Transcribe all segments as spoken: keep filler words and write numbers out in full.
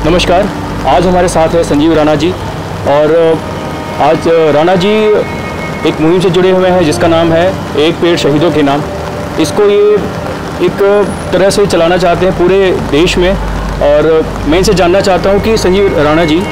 नमस्कार। आज हमारे साथ है संजीव राणा जी और आज राणा जी एक मुहिम से जुड़े हुए हैं जिसका नाम है एक पेड़ शहीदों के नाम। इसको ये एक तरह से चलाना चाहते हैं पूरे देश में और मैं इनसे जानना चाहता हूं कि संजीव राणा जी,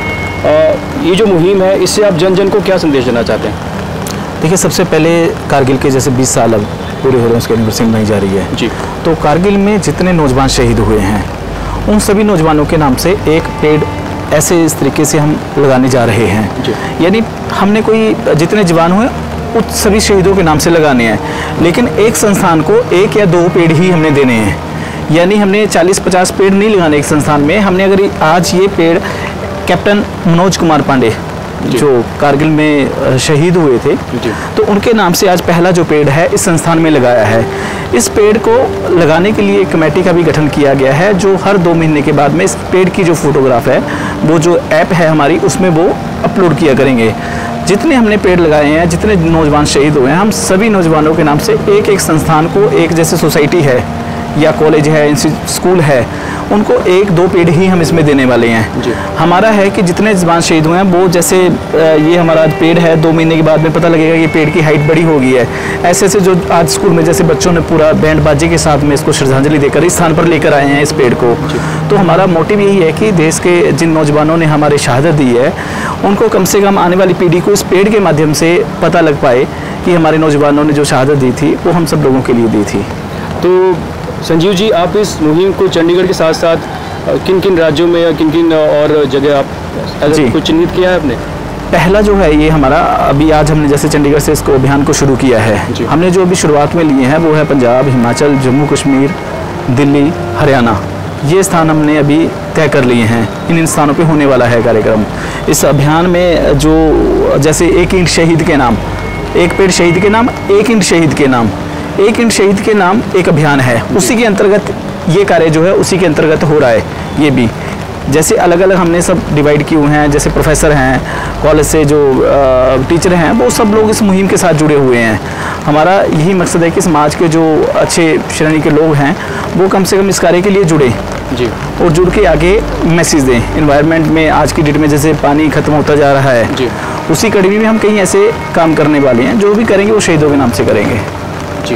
ये जो मुहिम है इससे आप जन जन को क्या संदेश देना चाहते हैं? देखिए, सबसे पहले कारगिल के जैसे बीस साल अब पूरे हो रहे हैं, उसकी एनिवर्सरी मनाई जा रही है जी। तो कारगिल में जितने नौजवान शहीद हुए हैं उन सभी नौजवानों के नाम से एक पेड़ ऐसे इस तरीके से हम लगाने जा रहे हैं। यानी हमने कोई जितने जवान हुए उन सभी शहीदों के नाम से लगाने हैं, लेकिन एक संस्थान को एक या दो पेड़ ही हमने देने हैं। यानी हमने चालीस पचास पेड़ नहीं लगाने एक संस्थान में। हमने अगर आज ये पेड़ कैप्टन मनोज कुमार पांडे जो कारगिल में शहीद हुए थे तो उनके नाम से आज पहला जो पेड़ है इस संस्थान में लगाया है। इस पेड़ को लगाने के लिए एक कमेटी का भी गठन किया गया है जो हर दो महीने के बाद में इस पेड़ की जो फोटोग्राफ है वो जो ऐप है हमारी उसमें वो अपलोड किया करेंगे। जितने हमने पेड़ लगाए हैं, जितने नौजवान शहीद हुए हैं, हम सभी नौजवानों के नाम से एक एक संस्थान को, एक जैसे सोसाइटी है या कॉलेज है, स्कूल है, उनको एक दो पेड़ ही हम इसमें देने वाले हैं। जी। हमारा है कि जितने जवान शहीद हुए हैं वो जैसे ये हमारा पेड़ है, दो महीने के बाद में पता लगेगा कि पेड़ की हाइट बड़ी हो गई है। ऐसे ऐसे जो आज स्कूल में जैसे बच्चों ने पूरा बैंड बाजे के साथ में इसको श्रद्धांजलि देकर इस स्थान पर लेकर आए हैं इस पेड़ को। तो हमारा मोटिव यही है कि देश के जिन नौजवानों ने हमारे शहादत दी है उनको कम से कम आने वाली पीढ़ी को इस पेड़ के माध्यम से पता लग पाए कि हमारे नौजवानों ने जो शहादत दी थी वो हम सब लोगों के लिए दी थी। तो संजीव जी, आप इस मुहिम को चंडीगढ़ के साथ साथ किन किन राज्यों में या किन किन और जगह आप जी कुछ चिन्हित किया है आपने? पहला जो है ये हमारा अभी आज हमने जैसे चंडीगढ़ से इसको अभियान को शुरू किया है। हमने जो अभी शुरुआत में लिए हैं वो है पंजाब, हिमाचल, जम्मू कश्मीर, दिल्ली, हरियाणा। ये स्थान हमने अभी तय कर लिए हैं। इन इन स्थानों पे होने वाला है कार्यक्रम। इस अभियान में जो जैसे एक ईंट शहीद के नाम, एक पेड़ शहीद के नाम, एक ईंट शहीद के नाम, एक ईंट शहीद के नाम एक अभियान है, उसी के अंतर्गत ये कार्य जो है उसी के अंतर्गत हो रहा है। ये भी जैसे अलग अलग हमने सब डिवाइड किए हुए हैं, जैसे प्रोफेसर हैं, कॉलेज से जो टीचर हैं, वो सब लोग इस मुहिम के साथ जुड़े हुए हैं। हमारा यही मकसद है कि समाज के जो अच्छे श्रेणी के लोग हैं वो कम से कम इस कार्य के लिए जुड़े जी और जुड़ के आगे मैसेज दें। इन्वायरमेंट में आज की डेट में जैसे पानी खत्म होता जा रहा है जी, उसी कड़ी में हम कहीं ऐसे काम करने वाले हैं। जो भी करेंगे वो शहीदों के नाम से करेंगे जी।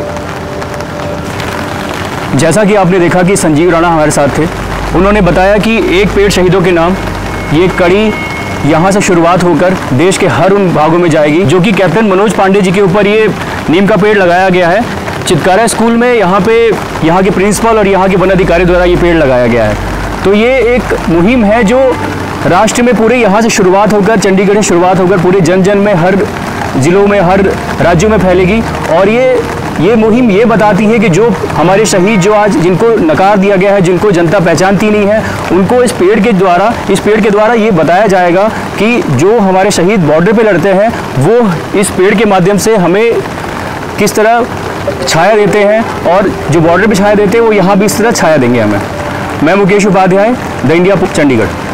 जैसा कि आपने देखा कि संजीव राणा हमारे साथ थे, उन्होंने बताया कि एक पेड़ शहीदों के नाम ये कड़ी यहाँ से शुरुआत होकर देश के हर उन भागों में जाएगी जो कि कैप्टन मनोज पांडे जी के ऊपर ये नीम का पेड़ लगाया गया है। चितकारा स्कूल में यहाँ पे यहाँ के प्रिंसिपल और यहाँ के वन अधिकारी द्वारा ये पेड़ लगाया गया है। तो ये एक मुहिम है जो राष्ट्र में पूरे यहाँ से शुरुआत होकर, चंडीगढ़ से शुरुआत होकर पूरे जन जन में, हर जिलों में, हर राज्यों में फैलेगी। और ये ये मुहिम ये बताती है कि जो हमारे शहीद जो आज जिनको नकार दिया गया है, जिनको जनता पहचानती नहीं है, उनको इस पेड़ के द्वारा इस पेड़ के द्वारा ये बताया जाएगा कि जो हमारे शहीद बॉर्डर पे लड़ते हैं वो इस पेड़ के माध्यम से हमें किस तरह छाया देते हैं और जो बॉर्डर पे छाया देते हैं वो यहाँ भी इस तरह छाया देंगे हमें। मैं मुकेश उपाध्याय, द इंडिया चंडीगढ़।